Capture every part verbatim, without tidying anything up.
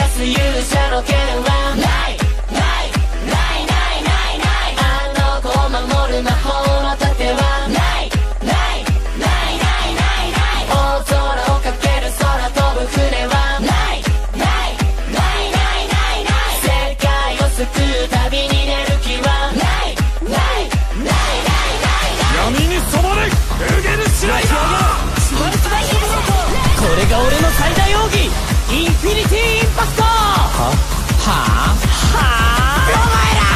す勇者の剣はないないないないないないあの子を守る魔法の盾はないないないないないない大空をかける空飛ぶ船はないないないないないない世界を救う旅に出る気はないないないないない闇に染まれルゲルシライダー。これが俺の最大奥義インフィニティインパクト。ははあはあお前ら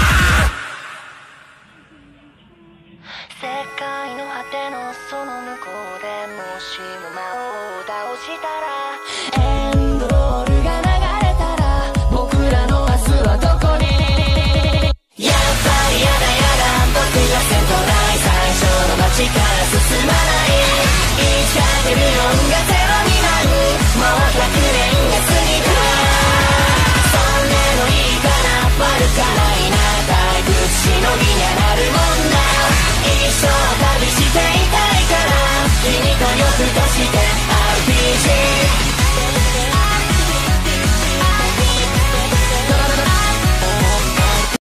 世界の果てのその向こうでもしも魔王を倒したらエンドロールが流れたら僕らの明日はどこにやっぱりやだやだ僕がセントライ最初の街から進まないいつかデビュー音がゼロになるもうひゃくねんが過ぎたそれのいいかな悪かないな退屈しのぎになるもんな一生旅していたいから君とよくとして アールピージー